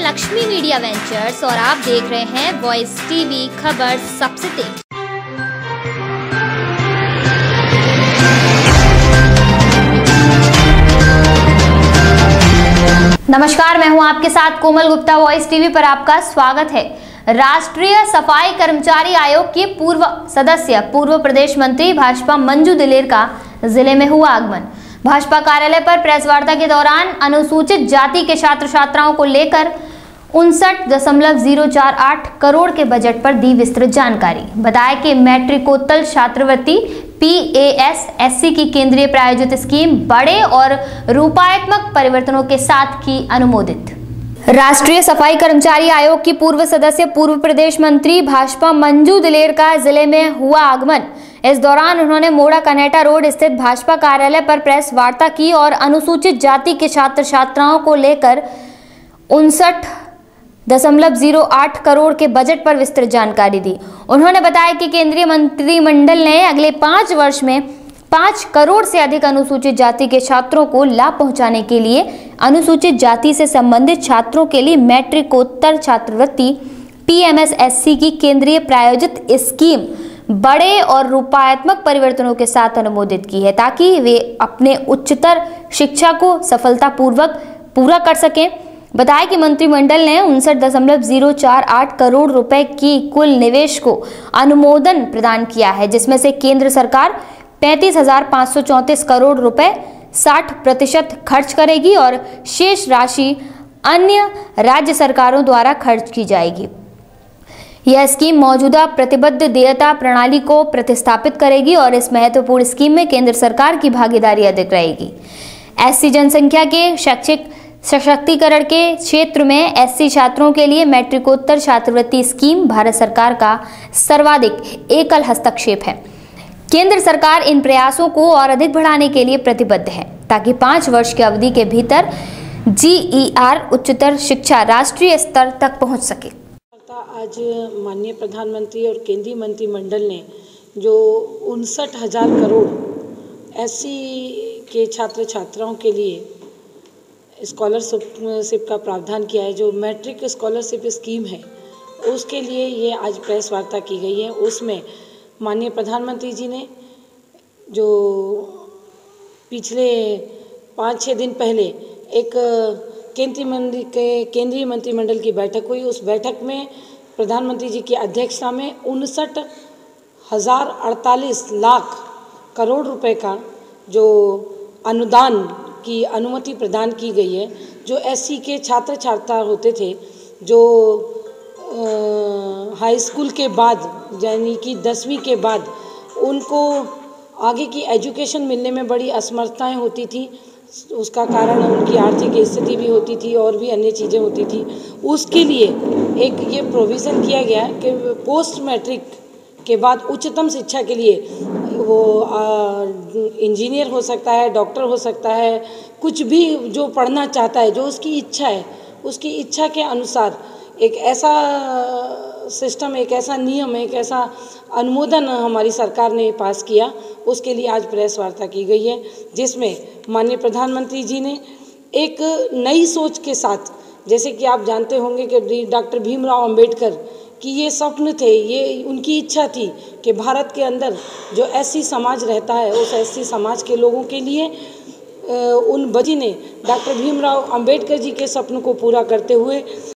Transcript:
Lakshmi media ventures और आप देख रहे हैं वॉइस टीवी खबर सबसे तेज। नमस्कार, मैं हूं आपके साथ कोमल गुप्ता। वॉइस टीवी पर आपका स्वागत है। राष्ट्रीय सफाई कर्मचारी आयोग की पूर्व सदस्य पूर्व प्रदेश मंत्री भाजपा मंजू दिलेर का जिले में हुआ आगमन। भाजपा कार्यालय पर प्रेस वार्ता के दौरान अनुसूचित जाति के छात्र छात्राओं को लेकर 59.048 करोड़ के बजट पर दी विस्तृत जानकारी। बताया कि मैट्रिकोत्तर छात्रवृत्ति PAS-SC की केंद्रीय प्रायोजित स्कीम बड़े और रूपात्मक परिवर्तनों के साथ की अनुमोदित। राष्ट्रीय सफाई कर्मचारी आयोग की पूर्व सदस्य पूर्व प्रदेश मंत्री भाजपा मंजू दिलेर का जिले में हुआ आगमन। इस दौरान उन्होंने मोड़ा कनेटा रोड स्थित भाजपा कार्यालय पर प्रेस वार्ता की और अनुसूचित जाति के छात्र छात्राओं को लेकर 59.08 करोड़ के बजट पर विस्तृत जानकारी दी। उन्होंने बताया कि केंद्रीय मंत्रिमंडल ने अगले 5 वर्ष में 5 करोड़ से अधिक अनुसूचित जाति के छात्रों को लाभ पहुंचाने के लिए अनुसूचित जाति से संबंधित छात्रों के लिए मैट्रिकोत्तर छात्रवृत्ति PMS-SC की केंद्रीय प्रायोजित स्कीम बड़े और रूपात्मक परिवर्तनों के साथ अनुमोदित की है, ताकि वे अपने उच्चतर शिक्षा को सफलतापूर्वक पूरा कर सकें। बताया कि मंत्रिमंडल ने 59.048 करोड़ रुपए की कुल निवेश को अनुमोदन प्रदान किया है, जिसमें से केंद्र सरकार 35,534 करोड़ रुपए 60% खर्च करेगी और शेष राशि अन्य राज्य सरकारों द्वारा खर्च की जाएगी। यह स्कीम मौजूदा प्रतिबद्ध देयता प्रणाली को प्रतिस्थापित करेगी और इस महत्वपूर्ण स्कीम में केंद्र सरकार की भागीदारी अधिक रहेगी। SC जनसंख्या के शैक्षिक सशक्तिकरण के क्षेत्र में SC छात्रों के लिए मैट्रिकोत्तर छात्रवृत्ति स्कीम भारत सरकार का सर्वाधिक एकल हस्तक्षेप है। केंद्र सरकार इन प्रयासों को और अधिक बढ़ाने के लिए प्रतिबद्ध है, ताकि 5 वर्ष की अवधि के भीतर GER उच्चतर शिक्षा राष्ट्रीय स्तर तक पहुंच सके। आज माननीय प्रधानमंत्री और केंद्रीय मंत्रिमंडल ने जो 59,000 करोड़ SC के छात्र छात्राओं के लिए स्कॉलरशिप का प्रावधान किया है, जो मैट्रिक स्कॉलरशिप स्कीम है, उसके लिए ये आज प्रेस वार्ता की गई है। उसमें माननीय प्रधानमंत्री जी ने जो पिछले 5-6 दिन पहले एक केंद्रीय मंत्रिमंडल की बैठक हुई, उस बैठक में प्रधानमंत्री जी की अध्यक्षता में 59,048 लाख करोड़ रुपए का जो अनुदान की अनुमति प्रदान की गई है। जो SC के छात्र छात्रा होते थे, जो हाई स्कूल के बाद यानी कि 10वीं के बाद उनको आगे की एजुकेशन मिलने में बड़ी असमर्थताएं होती थी, उसका कारण उनकी आर्थिक स्थिति भी होती थी और भी अन्य चीज़ें होती थी। उसके लिए एक ये प्रोविज़न किया गया कि पोस्ट मैट्रिक के बाद उच्चतम शिक्षा के लिए वो इंजीनियर हो सकता है, डॉक्टर हो सकता है, कुछ भी जो पढ़ना चाहता है, जो उसकी इच्छा है, उसकी इच्छा के अनुसार एक ऐसा सिस्टम, एक ऐसा नियम, एक ऐसा अनुमोदन हमारी सरकार ने पास किया। उसके लिए आज प्रेस वार्ता की गई है, जिसमें माननीय प्रधानमंत्री जी ने एक नई सोच के साथ, जैसे कि आप जानते होंगे कि डॉक्टर भीमराव अंबेडकर कि ये स्वप्न थे, ये उनकी इच्छा थी कि भारत के अंदर जो SC समाज रहता है, उस SC समाज के लोगों के लिए उन बजी ने डॉक्टर भीमराव अंबेडकर जी के सपनों को पूरा करते हुए